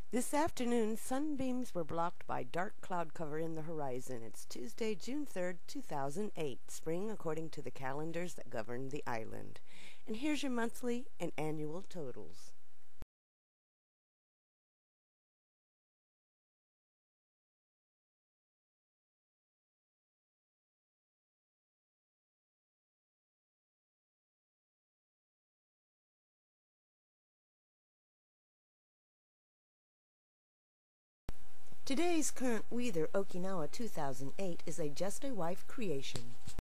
This afternoon, sunbeams were blocked by dark cloud cover in the horizon. It's Tuesday, June 3rd, 2008, spring according to the calendars that govern the island. And here's your monthly and annual totals. Today's current WE-ther Okinawa 2008 is a Just a Wife creation.